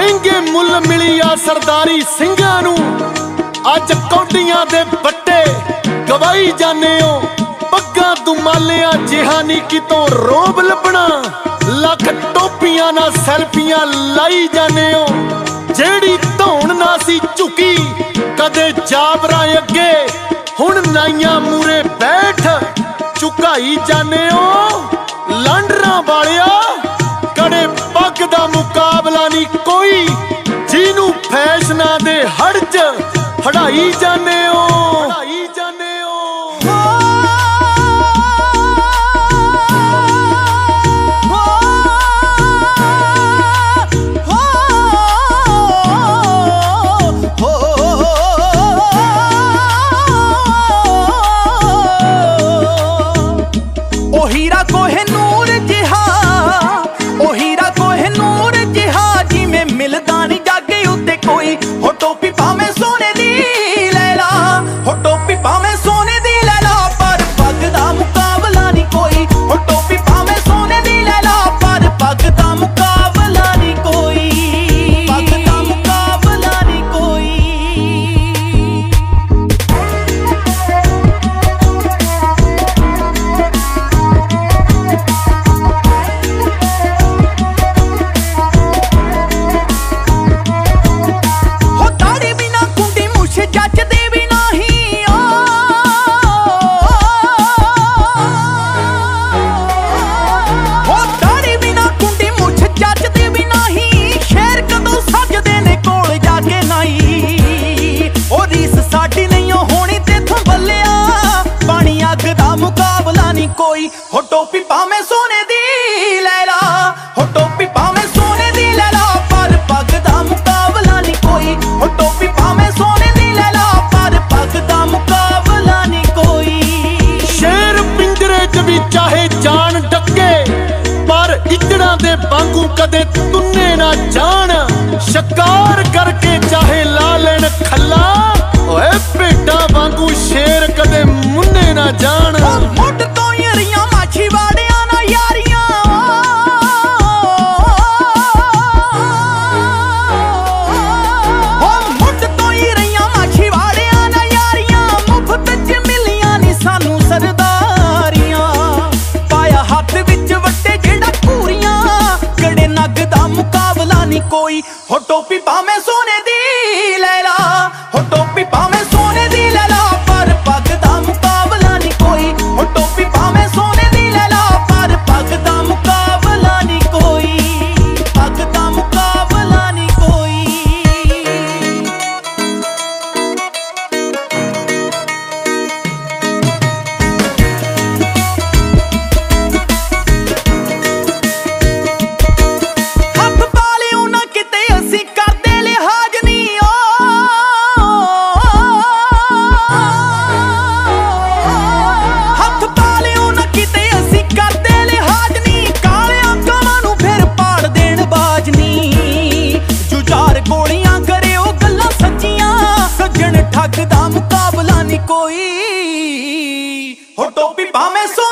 महंगे मुल मिली आ सरदारी सिंघां नूं अज कौडियां दे बट्टे गवाई जाने हो। पग्गां दुमालियां जिहानी कितों रोब लभना लख टोपियां ना सैल्फियां लाई जाने हो। जेड़ी धौण ना सी झुकी कदे जाबरा अगे हुण नाइयां मूरे बैठ झुकाई जाने हो। लांडरां वालिया कड़े पग दा मुकाबला नहीं कोई जिनू फैशना दे हड़ च हड़ाई जाने हो। कोई हो टोपी पावे सोने दी लैला, हो टोपी पावे सोने दी लैला, पर पग दा मुकाबला नहीं कोई। हो टोपी पावे सोने दी लैला, पर पग दा मुकाबला नहीं कोई। शेर पिंजरे च भी चाहे जान डके पर इजड़ा दे वांगू कदे तुन्ने ना जान। शिकार करके चाहे ला लेन खल्ला, ओए भेडा वांगू शेर कदे मुन्ने ना जान। कोई हो टोपी पावे सोने दी लैला, हो टोपी पावे सोने दी लैला, पर पग दा मुकाबला नहीं कोई। हो टोपी पावे सोने दी लैला, पर पग दा मुकाबला नहीं कोई, पग दा मुकाबला नहीं कोई। ठग दा मुकाबला नहीं कोई। हो टोपी पावे